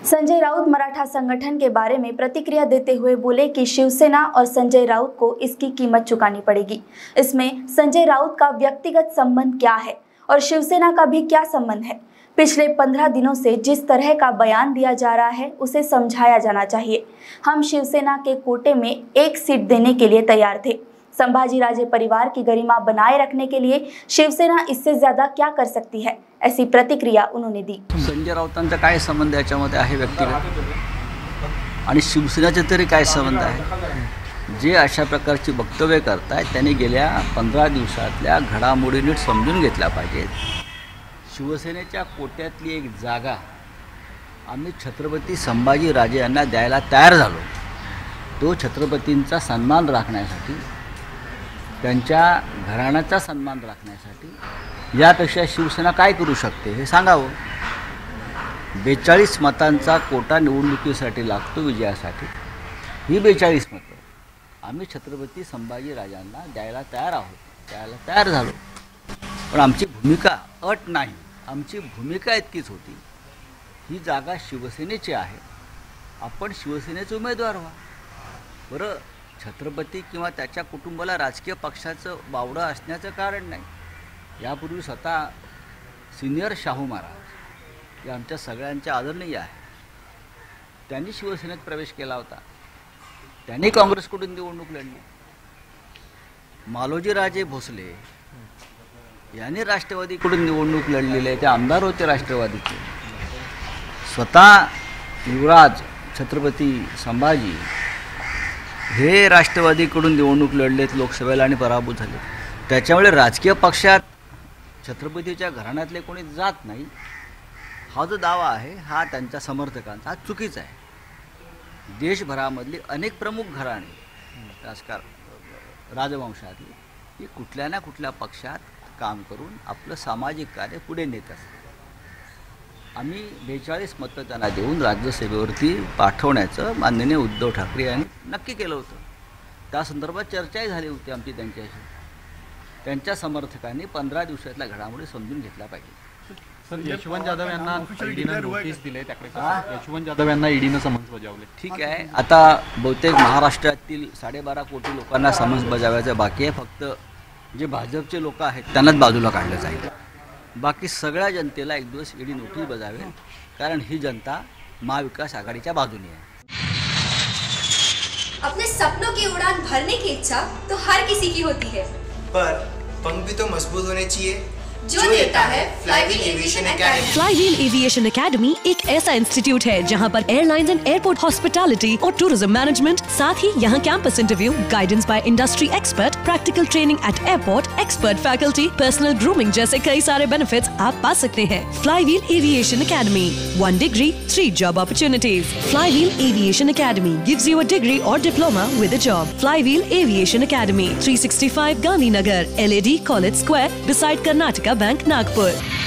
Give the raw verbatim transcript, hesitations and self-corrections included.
संजय राउत मराठा संगठन के बारे में प्रतिक्रिया देते हुए बोले कि शिवसेना और संजय राउत को इसकी कीमत चुकानी पड़ेगी। इसमें संजय राउत का व्यक्तिगत संबंध क्या है और शिवसेना का भी क्या संबंध है? पिछले पंद्रह दिनों से जिस तरह का बयान दिया जा रहा है उसे समझाया जाना चाहिए। हम शिवसेना के कोटे में एक सीट देने के लिए तैयार थे। संभाजीराजे परिवार की गरिमा बनाए रखने के लिए शिवसेना इससे ज्यादा क्या कर सकती है, ऐसी प्रतिक्रिया उन्होंने दी। संजय राउतांचा काय संबंध याच्यामध्ये आहे व्यक्तिगत आणि शिवसेनेचे तरी काय संबंध आहे? जे अशा प्रकारची वक्तव्य करतायत त्यांनी गेल्या पंधरा दिवसातल्या घडामोडी नीट समजून घेतल्या पाहिजेत। शिवसेनेच्या कोट्यातली एक जागा आम्ही छत्रपती संभाजीराजे यांना द्यायला तयार झालो। तो छत्रपतींचा सन्मान राखण्यासाठी, त्यांच्या घराण्याचा सन्मान राखण्यासाठी यापेक्षा शिवसेना काय करू शकते हे सांगावं। बेचाळीस मतांचा कोटा निवडणुकीसाठी लागतो विजयासाठी। ही बेचाळीस मतं आम्ही छत्रपती संभाजीराजांना द्यायला तयार आहोत, द्यायला तयार झालो। पण आमची भूमिका अट नाही, आमची भूमिका इतकीच होती, ही जागा शिवसेनेची आहे, आपण शिवसेनेचे उमेदवार व्हा। बरं, छत्रपती किंवा त्याच्या कुटुंबाला राजकीय पक्षाचं बावडं असण्याचं कारण नाही। यापूर्वी स्वतः सिनियर शाहू महाराज हे आमच्या सगळ्यांच्या आदरणीय आहे, त्यांनी शिवसेनेत प्रवेश केला होता, त्यांनी काँग्रेसकडून निवडणूक लढली। मालोजीराजे भोसले यांनी राष्ट्रवादीकडून निवडणूक लढलेले, ते आमदार होते राष्ट्रवादीचे। स्वतः युवराज छत्रपती संभाजी हे राष्ट्रवादीकडून निवडणूक लढलेत, लोकसभेला आणि पराभूत झाले। त्याच्यामुळे राजकीय पक्षात छत्रपतीच्या घराण्यातले कोणी जात नाही, हा जो दावा आहे हा त्यांच्या समर्थकांचा चुकीचा आहे। देशभरामधली अनेक प्रमुख घराणे राजकारण राजवंशातली ही कुठल्या ना कुठल्या पक्षात काम करून आपलं सामाजिक कार्य पुढे नेत असतात। आम्ही बेचाळीस मतं त्यांना देऊन राज्यसभेवरती पाठवण्याचं माननीय उद्धव ठाकरे यांनी नक्की केलं होतं। त्या संदर्भात चर्चाही झाली होती आमची त्यांच्याशी। त्यांच्या समर्थकांनी पंधरा दिवसातल्या घडामोडी समजून घेतल्या पाहिजे। सर, यशवंत जाधव यांना ईडीनं नोटीस दिले, त्याकडे यशवंत जाधव यांना ईडीनं समन्स बजावले। ठीक आहे, आता बहुतेक महाराष्ट्रातील साडेबारा कोटी लोकांना समन्स बजावायचं बाकी आहे। फक्त जे भाजपचे लोक आहेत त्यांनाच बाजूला काढलं जाईल। बाकी सगळ्या जनतेला एक दिवस ईडी नोटीस बजावेल, कारण ही जनता महाविकास आघाडीच्या बाजूने आहे। अपने सपनों की उड़ान भरने की इच्छा तो हर किसी की होती है, पर पंख भी तो मजबूत होने चाहिए, जो देता है Flywheel aviation academy. Flywheel aviation academy एक ऐसा इंस्टीट्यूट है जहां पर एयरलाइंस एंड एयरपोर्ट हॉस्पिटैलिटी और टूरिज्म मैनेजमेंट, साथ ही यहां campus interview, guidance by industry expert, practical training at airport, expert faculty, personal grooming जैसे कई सारे बेनिफिट्स आप पा सकते हैं। Flywheel aviation academy, one degree three job opportunities. Flywheel aviation academy gives you a degree और diploma with a job. Flywheel aviation academy, three sixty five Gandhinagar, L A D college square, beside Karnataka bank, Nagpur.